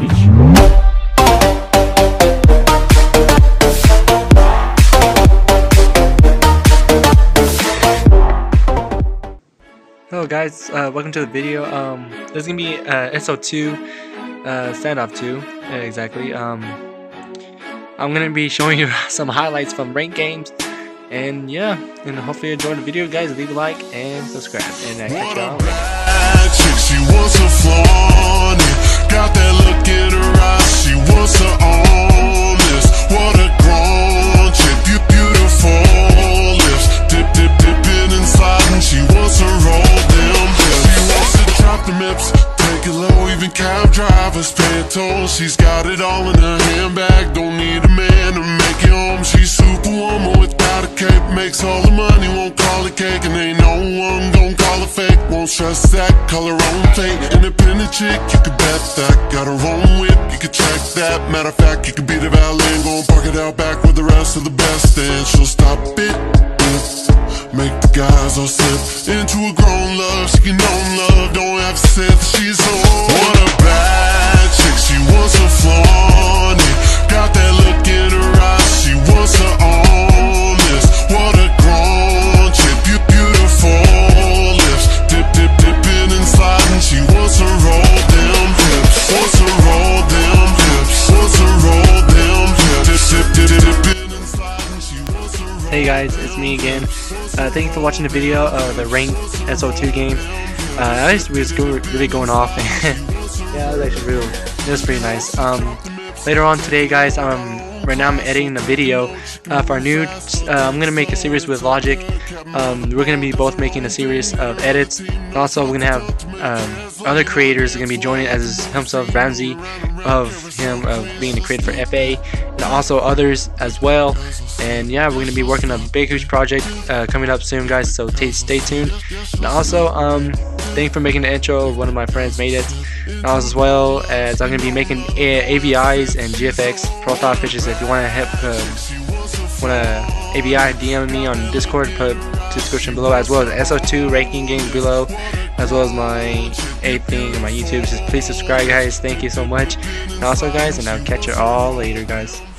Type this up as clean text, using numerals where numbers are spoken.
Hello guys, welcome to the video. This is gonna be SO2 standoff 2 exactly. I'm gonna be showing you some highlights from ranked games, and yeah, and hopefully you enjoy the video, guys. Leave a like and subscribe, and I catch y'all later. She wants to flaunt it, got that look in her eyes. She wants to own this. What a grown chick, beautiful lips, dipping and sliding. She wants to roll them hips. She wants to drop the mips, take it low. Even cab drivers pay toll. She's got it all in her handbag. Don't need a man to make it home. She's superwoman without a cape. Makes all the money, won't call it cake, and ain't no one gon' call it fake. Won't stress that, call her own fate. Independent chick, you can bet that. Got her own whip, you can check that. Matter of fact, you can be the valet and go and park it out back with the rest of the best. And she'll stop it, make the guys all slip into a grown love. She can own love, don't have to say that she's home. What a bad chick, she wants to flaunt it, got that look in her eyes. She wants to own this. What a grown chick, beautiful lips, dipping and sliding. She wants to roll them hips, wants to roll them hips, wants to roll them hips, dipping and sliding. She wants to roll. Hey guys, it's me again. Thank you for watching the video of the ranked SO2 game. I was really going off, and yeah, it was pretty nice. Later on today, guys, right now I'm editing a video for our new. I'm gonna make a series with Logic. We're gonna be both making a series of edits, and also we're gonna have other creators are gonna be joining, as himself Ramsey, of him being the creator for FA, and also others as well. And yeah, we're gonna be working on a big, huge project coming up soon, guys. So stay tuned. And also, thank you for making the intro. One of my friends made it. And also, as well as I'm gonna be making AVIs and GFX profile pictures. If you want to help, AVI, DM me on Discord. Put the description below, as well as SO2 ranking games below, as well as my thing and my YouTube. Just please subscribe, guys. Thank you so much. And also, guys, and I'll catch you all later, guys.